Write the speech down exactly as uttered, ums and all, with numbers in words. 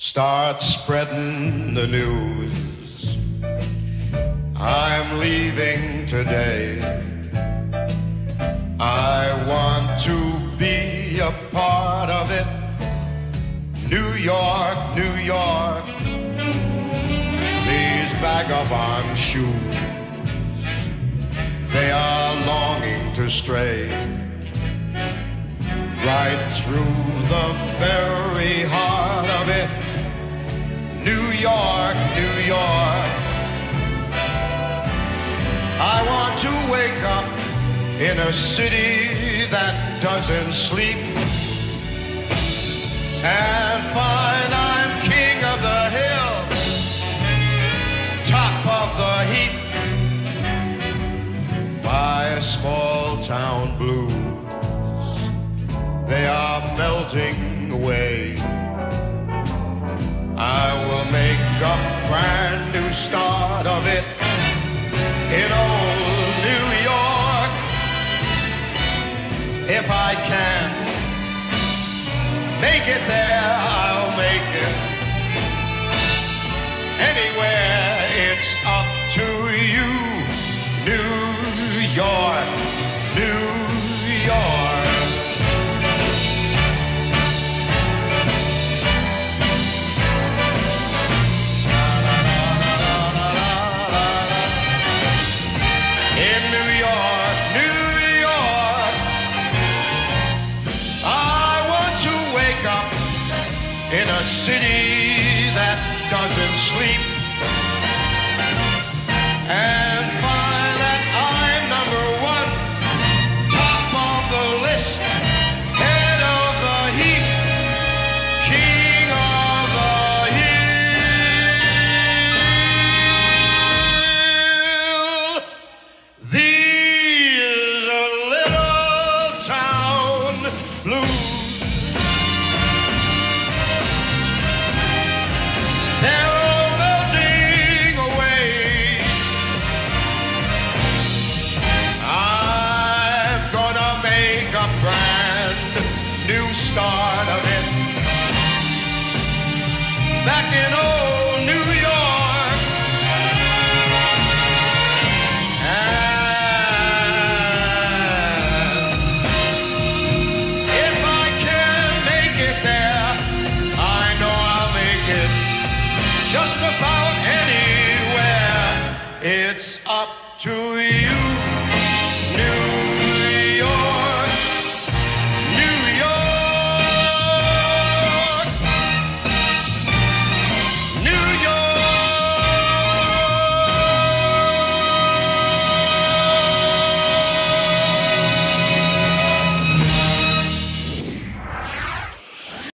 Start spreading the news. I'm leaving today. I want to be a part of it. New York, New York, these vagabond shoes, they are longing to stray right through the very heart of it. New York, New York, I want to wake up in a city that doesn't sleep and find I'm king of the hill, top of the heap. My small town blues, they are melting away. I will make a brand new start of it in old New York. If I can make it there, I'll make it. Anywhere, it's up to you. New York, New York. In New York, New York, I want to wake up in a city that doesn't sleep and find that I'm number one, top of the list, head of the heap, king of the hill. These are little town blues. They're all melting away. I'm gonna make a brand new start of it back in old